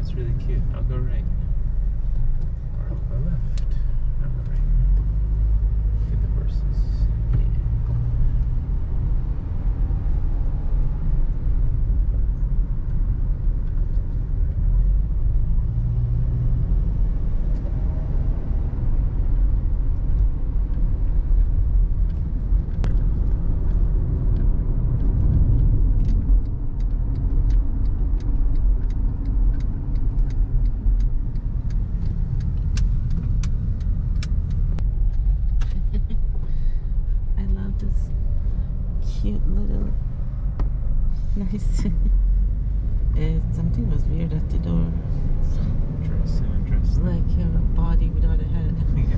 It's really cute. I'll go right. Or I'll go left. I'll go right. Look at the horses. Yeah. Cute little nice something was weird at the door. Dress. Like a body without a head. Yeah.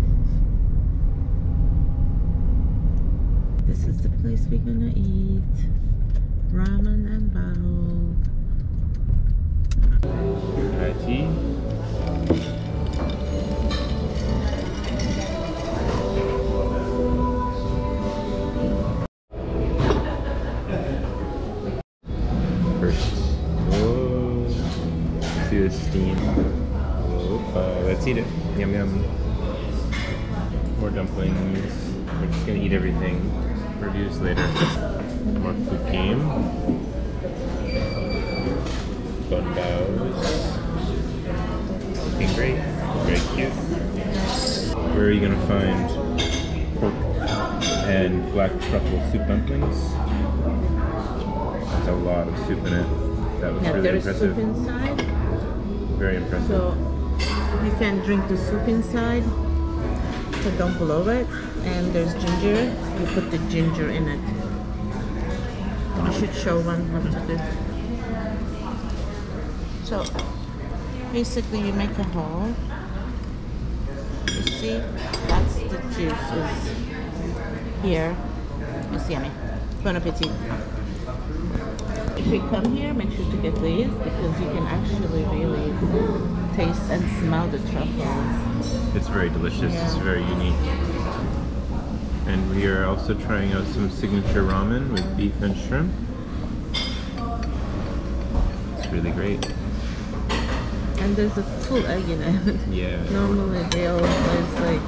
This is the place we're gonna eat. Ramen and Bao. Tea. The steam. Let's eat it. Yum yum. More dumplings. We're just gonna eat everything. Reviews later. More food game. Bun bows. Looking great. Very cute. Where are you gonna find pork and black truffle soup dumplings? There's a lot of soup in it. That was really there's impressive. soup inside. Very impressive. So you can drink the soup inside, put down below it, and there's ginger. You put the ginger in it. I should show one how to do. So basically you make a hole. You see, that's the juices here. It's yummy. Bon appetit. If you come here, make sure to get these because you can actually really taste and smell the truffles. It's very delicious. Yeah. It's very unique. And we are also trying out some signature ramen with beef and shrimp. It's really great. And there's a full egg in it. Yeah. Normally they always like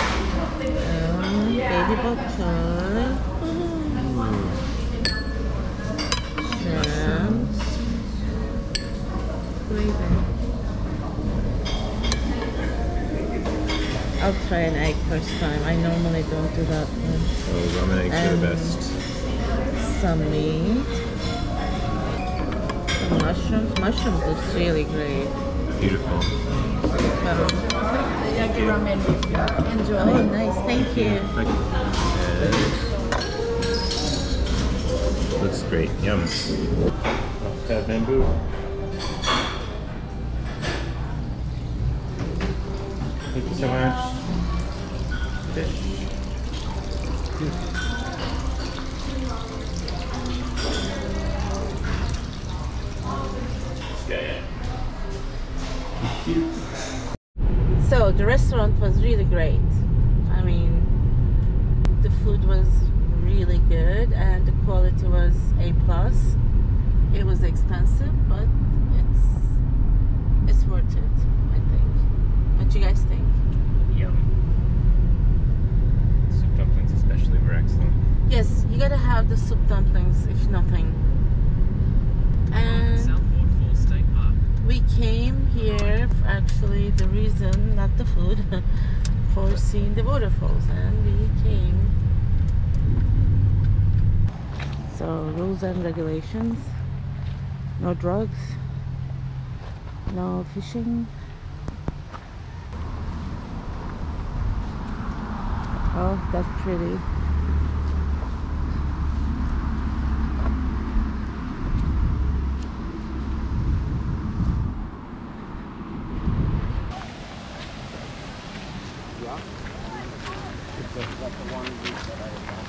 baby butter. I'll try an egg first time. I normally don't do that one. Oh, ramen eggs are the best. Some meat. Some mushrooms. Mushrooms looks really great. Beautiful. Like your ramen. Enjoy. Oh, nice. Thank you. Looks great. Yum. Bamboo. Thank you so much. Fish. So the restaurant was really great. I mean, the food was really good and the quality was A+. It was expensive, but it's worth it, I think. What do you guys think? Yum. Soup dumplings especially were excellent. Yes, you gotta have the soup dumplings, if nothing. And Southford Falls State Park. we came here, actually, the reason, not the food, for seeing the waterfalls, and we came. So, rules and regulations. No drugs. No fishing. Oh, that's pretty. Yeah. It's like the one that I had.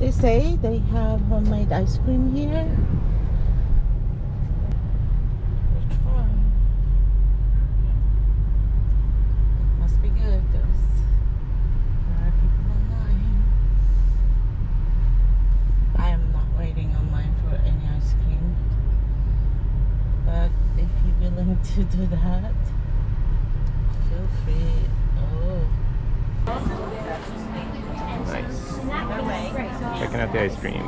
They say they have homemade ice cream here. Which one? It must be good. There are people online. I am not waiting online for any ice cream. But if you're willing to do that, feel free. Oh. Nice. Checking out the ice cream.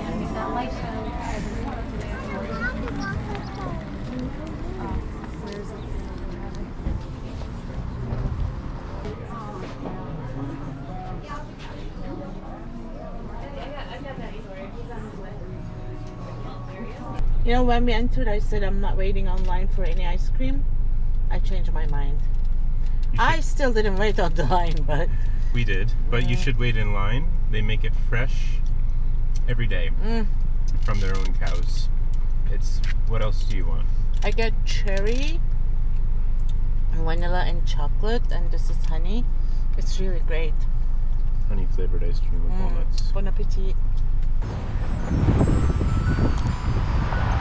You know, when we entered, I said I'm not waiting online for any ice cream. I changed my mind. I still didn't wait on the line, but... We did, but you should wait in line. They make it fresh every day from their own cows. It's... What else do you want? I get cherry, vanilla, and chocolate, and this is honey. It's really great. Honey flavored ice cream with walnuts. Bon appetit.